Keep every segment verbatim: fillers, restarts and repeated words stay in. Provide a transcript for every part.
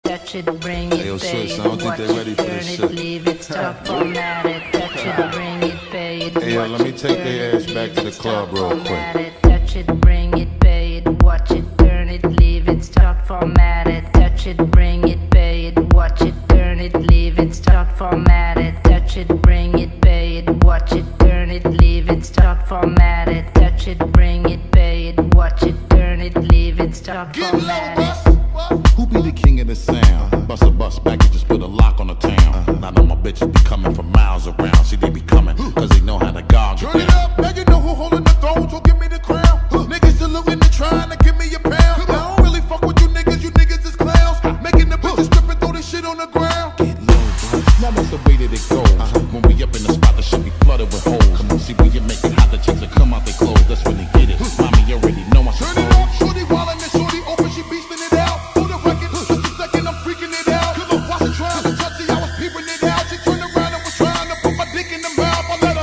touch it, bring it, Hey, yo, pay Swiss, it, I don't think watch they ready it, for turn this it, shit. leave it, stop, format it, touch it, bring it, pay it, Hey, yo, watch let me it, take turn their it, ass back leave to the it, club stop, real format quick. it, touch it, bring it, pay it, watch it, turn it, leave it, stop, format it, touch it, bring it, pay it, watch it, turn it, leave it, stop, format it, touch it, bring it, pay it, watch it, turn it, leave it, stop, format it, touch it, bring it, pay it, watch it, turn it, leave it, stop, format it. Who be the king of the sound? Bust a bus back and just put a lock on the town. Now know my bitches be coming from miles around. See, they be coming, cause they know how to guard. Turn it up, now you know who holding the throne, so give me the crown. Niggas still looking and trying to give me a pound. I don't really fuck with you niggas, you niggas is clowns. Making the bitches strip and throw this shit on the ground. Get low, bro. Now that's the way that it goes. When we up in the spot, the shit be flooded with holes. Come on, see, when you make it hot, the chicks will come out their clothes. That's when they get it. Mommy, you already know I Turn it up, shorty wildin' and shorty open, she beastin' it out. For the record, just a second, I'm freaking it out. Cause I'm watching trying to touch it, I was peeping it out. She turned around and was trying to put my dick in the mouth. I let her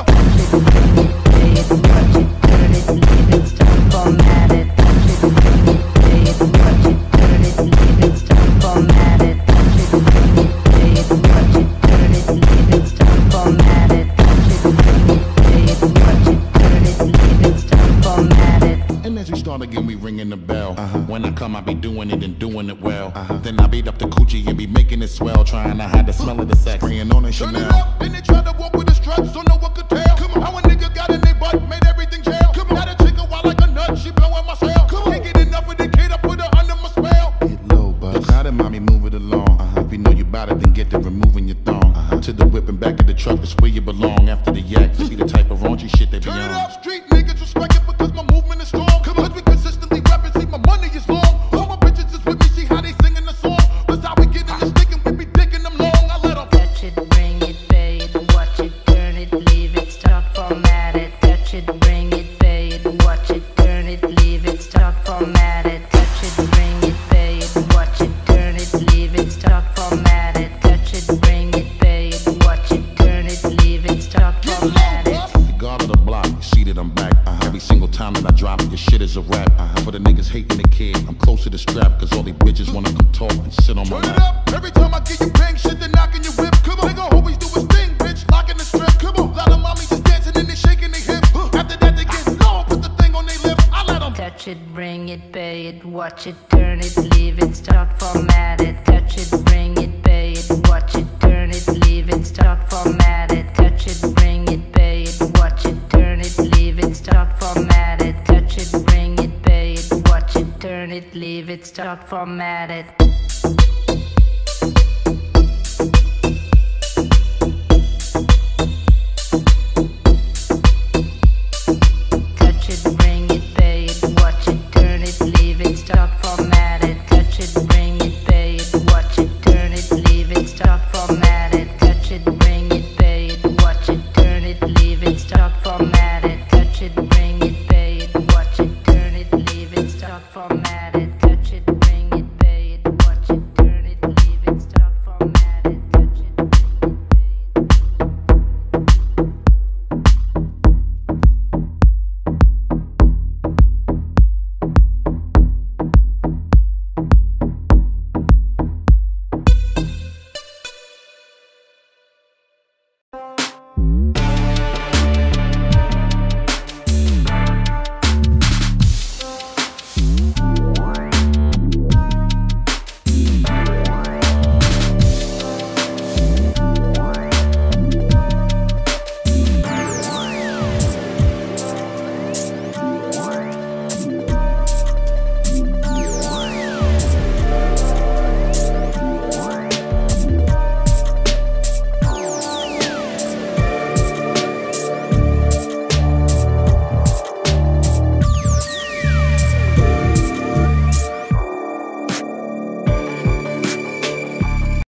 Pay it, watch it, turn it, leave it, stop, format it, touch it, bring it, pay it, watch it, turn it, leave it, stop, format it, touch it, bring it, pay it, watch it, turn it, leave it, stop, format it, touch it, bring it, pay it, watch it, turn it, leave it, stop, format it. And as we start again, we ringing the bell. Uh-huh. When I come, I be doing it and doing it well. Uh-huh. Then I beat up the coochie and be making it swell, trying to hide the smell of the sex. Spraying on a turn it Chanel. up, and they try to walk with the struts, so no one could tell. Come on, how a nigga got in their butt, made everything jail. Come on, got a chick a wild like a nut, she blowing my cell. Come on, can't get enough of the kid, I put her under my spell. Get low, buzz. Look how the mommy move it along. Uh-huh. If you know you bout it, then get to removing your thong. Uh-huh. To the whip and back of the truck, it's where you belong. After the yak, to be the type of raunchy shit they be Turn it on. up, street niggas respect it because my movement is strong. Come on, cause we consistently rapping, see my money is long. All my bitches is with me, see how they singing the song. That's how we get in the stick and we be dicking them long. I let them Touch it, bring it, pay it, watch it, turn it, leave it, stop, format it, touch it, bring it, pay it, watch it, turn it, leave it, stop, format it, touch it, bring it, pay it, watch it, turn it, leave it, stop, format it, touch it, bring it, pay it, watch it, turn it, leave it, stop, format it. The guard of the block, you see that I'm back. Uh-huh. Every single time that I drop it, your shit is a rap. Uh-huh. For the niggas hating the kid, I'm close to the strap, cause all these bitches wanna come talk and sit on my turn it lap. up. Every time I get you bang shit, they knocking your whip. Come on, nigga always do his thing, bitch, locking the strip. Come on, lot of mommies just dancing and they shaking their hips. After that they get low, put the thing on their lips. I let them Touch it, bring it, pay it, watch it, turn it, leave it, stop, format it, touch it, bring it, pay it, watch it, turn it, leave it, stop, format it, touch it, bring it, pay it, watch it, turn it, leave it, stop, format it, touch it, bring it, pay it, watch it, turn it, leave it, stop, format it.